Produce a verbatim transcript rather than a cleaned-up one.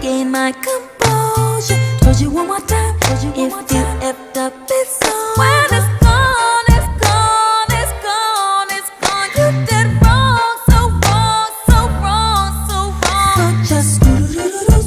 regain my composure. Told you one more time, if